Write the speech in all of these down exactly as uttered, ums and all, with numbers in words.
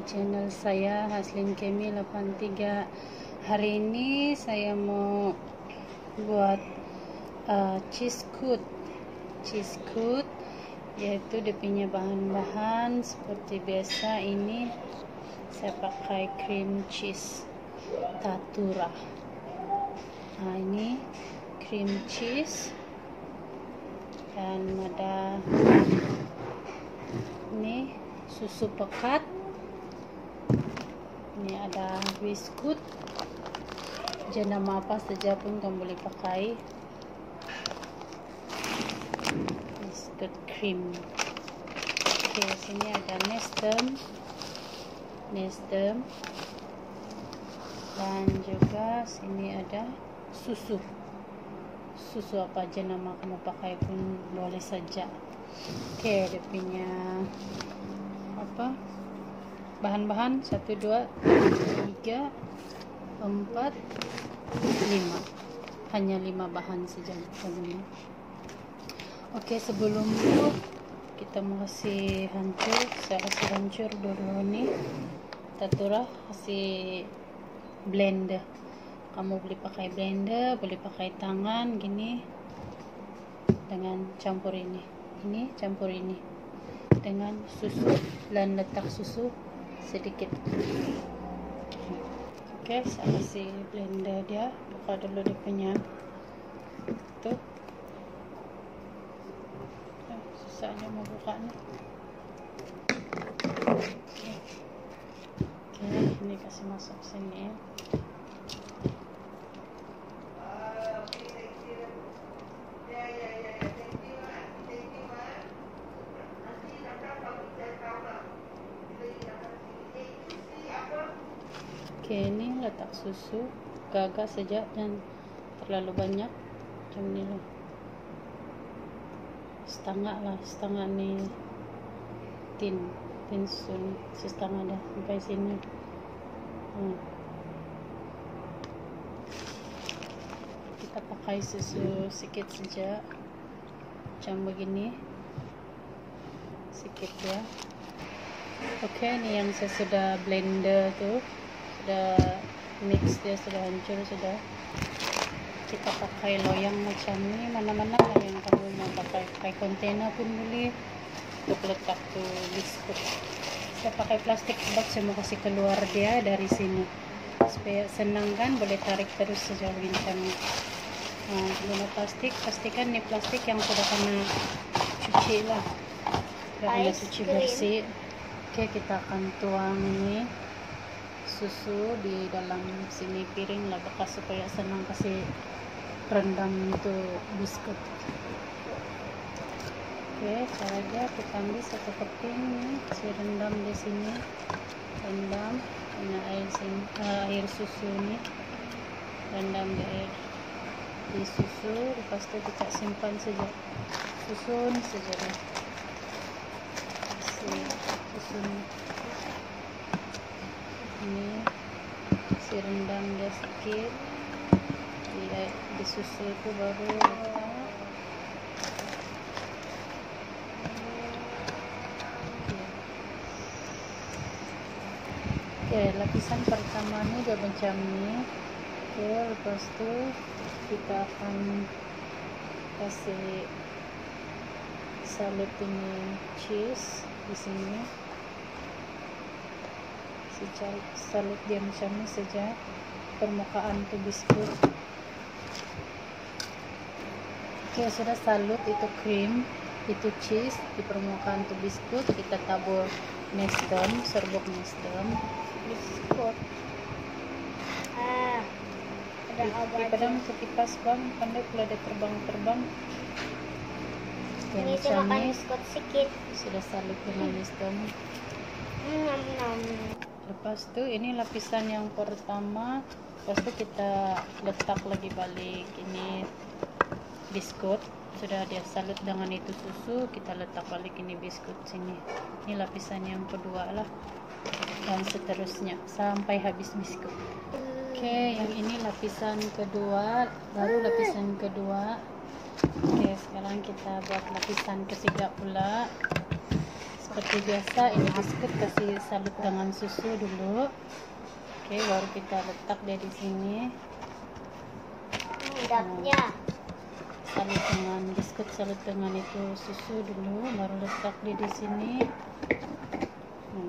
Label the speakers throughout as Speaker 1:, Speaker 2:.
Speaker 1: channel saya Haslin Kemi delapan tiga. Hari ini saya mau buat uh, cheese coot cheese coot yaitu dia punya bahan-bahan seperti biasa. Ini saya pakai cream cheese Tatura. Nah, ini cream cheese dan ada ini susu pekat, ini ada biskuit, jenama apa saja pun kamu boleh pakai. Biskuit cream. Oke, sini ada nestem nestem dan juga sini ada susu susu apa aja nama kamu pakai pun boleh saja. Oke, dia punya apa bahan-bahan satu dua tiga empat lima, hanya lima bahan saja. Oke, sebelum itu kita mau kasih hancur. Saya kasih hancur dulu nih Tatura, kasih blender. Kamu boleh pakai blender, boleh pakai tangan gini, dengan campur ini ini campur ini dengan susu dan letak susu sedikit. Oke, saya kasih blender dia, buka dulu dia punya tuh. Eh, susahnya mau bukanya. Oke. Oke, ini kasih masuk sini. Oke, ini letak susu gagah saja, dan terlalu banyak macam ini loh, setengah lah, setengah nih tin tin sun setengah dah sampai sini. hmm. Kita pakai susu sedikit saja macam begini, sedikit ya. Oke, ini yang saya sudah blender tuh, sudah mix, dia sudah hancur sudah. Kita pakai loyang macam ini, mana-mana lah yang kamu mau pakai, pakai kontainer pun boleh untuk letak tuh biskuit. Saya pakai plastik box, saya mau kasih keluar dia dari sini supaya senang kan, boleh tarik terus sejauh bincangnya. Nah, guna plastik, pastikan nih plastik yang sudah kena cuci lah, sudah kena cuci bersih. Oke, kita akan tuang ini susu di dalam sini piring lah, bekas supaya senang kasih rendam untuk biskuit. Oke, caranya kita ambil satu keping nih, kasih rendam di sini, rendam dengan air sini, uh, air susu ini, rendam di air di susu. Lepas itu kita simpan saja, susun saja deh. Kasih susun ini, si rendam dia sedikit di, di susu itu baru. Oke, lapisan pertama ini dia macam ini. Oke, lepas itu kita akan kasih salut ini cheese di sini. Sejak salut dia macam ini saja, permukaan tu biskuit. Oke, sudah salut itu cream, itu cheese, di permukaan tu biskuit kita tabur nestem, serbuk nestem, biskuit.
Speaker 2: Ah, ada apa?
Speaker 1: Padahal masuk kipas bang, pandai kalau ada terbang-terbang. Oke,
Speaker 2: Ini
Speaker 1: macam
Speaker 2: makan
Speaker 1: ni
Speaker 2: biskuit sedikit.
Speaker 1: sudah salut dengan nestem.
Speaker 2: Nom nom.
Speaker 1: Lepas tu ini lapisan yang pertama. Lepas tu kita letak lagi balik ini biskuit. Sudah dia salut dengan itu susu, kita letak balik ini biskuit sini. Ini lapisan yang kedua lah, dan seterusnya sampai habis biskuit. Oke, yang ini lapisan kedua, baru lapisan kedua. Oke, sekarang kita buat lapisan ketiga pula. seperti biasa ini biskuit kasih salut dengan susu dulu. Oke, baru kita letak dia di sini.
Speaker 2: Dapnya.
Speaker 1: Salut dengan biskuit, salut dengan itu susu dulu, baru letak dia di sini. Hmm.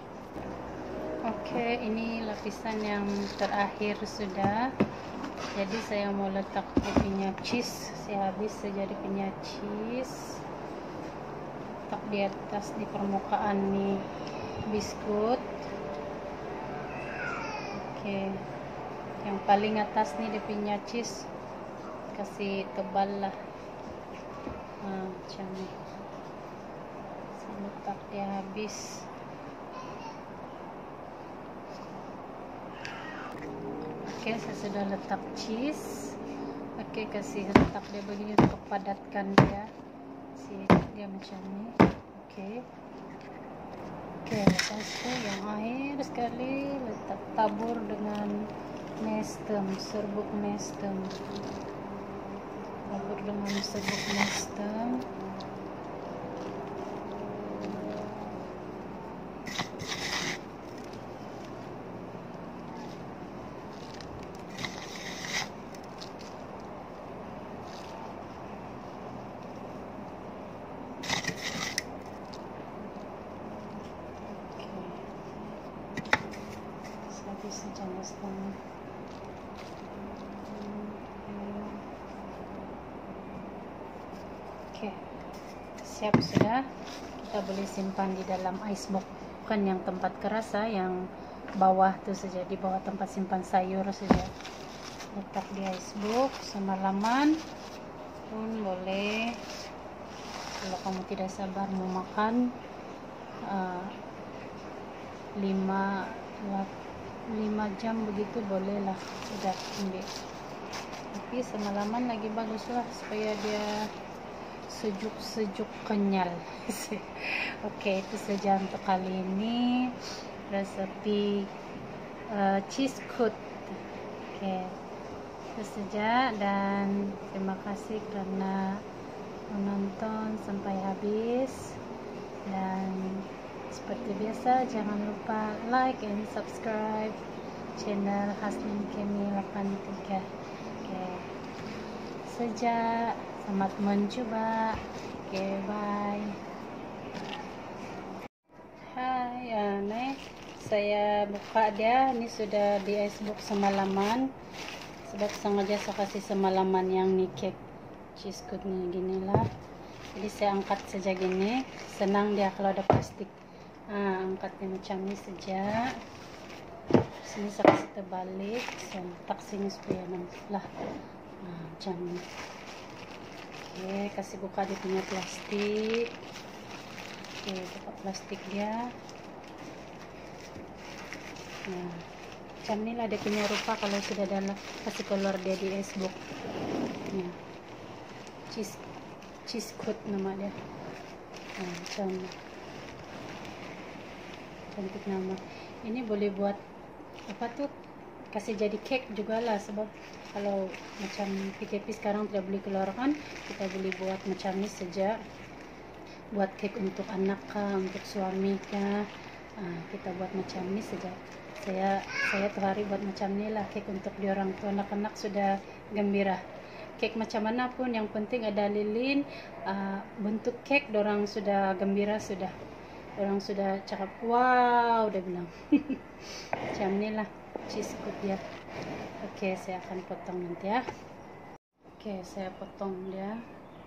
Speaker 1: Oke, ini lapisan yang terakhir sudah. Jadi saya mau letak dia punya cheese. Saya habis saja dia punya cheese. Letak di atas di permukaan nih biskuit. Oke, yang paling atas nih dia punya cheese. Kasih tebal lah. Nah, macam ni. Saya letak dia habis. Oke, saya sudah letak cheese. Oke, kasih letak dia begini untuk padatkan dia. Si dia macam ni. Oke. Oke, lepas itu yang akhir sekali letak tabur dengan nestem, serbuk nestem. Tabur dengan serbuk nestem. Saja nestem. Oke, siap sudah. Kita boleh simpan di dalam ice box, bukan yang tempat keras, yang bawah tu saja, di bawah tempat simpan sayur saja. Letak di ice box semalaman pun boleh. Kalau kamu tidak sabar mau makan, uh, lima lima jam begitu bolehlah sudah ambil. Tapi semalaman lagi baguslah supaya dia sejuk-sejuk kenyal. Oke, itu saja untuk kali ini resepi uh, cheese coat. Oke, itu saja dan terima kasih karena menonton sampai habis. Dan seperti biasa, jangan lupa like and subscribe channel Haslin Kemi delapan tiga. Oke, sejak selamat mencoba. Oke, bye. Hai, aneh. Saya buka dia. Ini sudah di icebox semalaman. Sebab sengaja saya kasih semalaman yang ni cake cheese coat ni gini lah. Jadi saya angkat saja gini. Senang dia kalau ada plastik. Ah, angkatnya macam ni saja. Sini saya kasih terbalik, saya letak sini supaya nanti lah. Ah, macam ni. Oke, kasih buka dia punya plastik. Oke, buka plastik dia. Nah, macam ni lah dia punya rupa kalau sudah dalam kasih keluar dia di icebox. Nah, cheese cheese coat nama dia. Nah, macam ni. Cantik nama. Ini boleh buat apa tuh, kasih jadi cake juga lah, sebab kalau macam P K P sekarang tidak boleh keluarkan, kita boleh buat macam ni saja. Buat cake untuk anak kah, untuk suami kah, ah, kita buat macam ni saja. Saya saya tuh hari buat macam ni lah, cake untuk diorang tuh anak-anak sudah gembira. Cake macam mana pun yang penting ada lilin, ah, bentuk cake dorang sudah gembira sudah. Orang sudah cakap wow, udah bilang macam ni lah cheese coat dia. Oke, saya akan potong nanti ya. Oke, saya potong dia.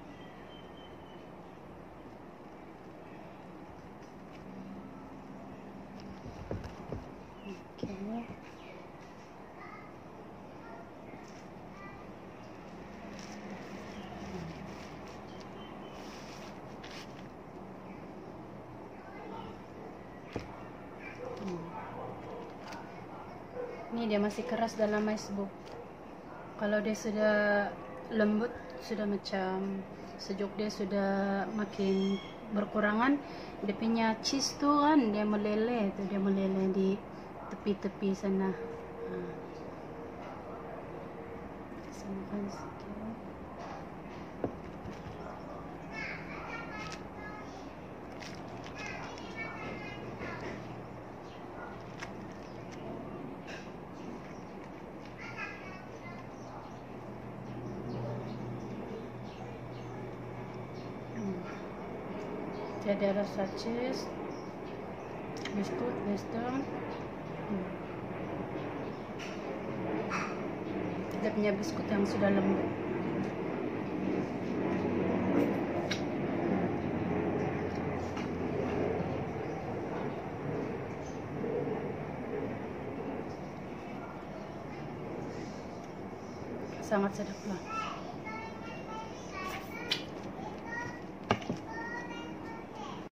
Speaker 1: Oke. Ini dia masih keras dalam icebox. Kalau dia sudah lembut, sudah macam sejuk, dia sudah makin berkurangan, dia punya cheese tu kan dia meleleh tu, dia meleleh di tepi-tepi sana. Ha. Samakan sikit. Jadi rasa cheese, biskut, western. Hmm. Dia punya biskut yang sudah lembut. Sangat sedap lah.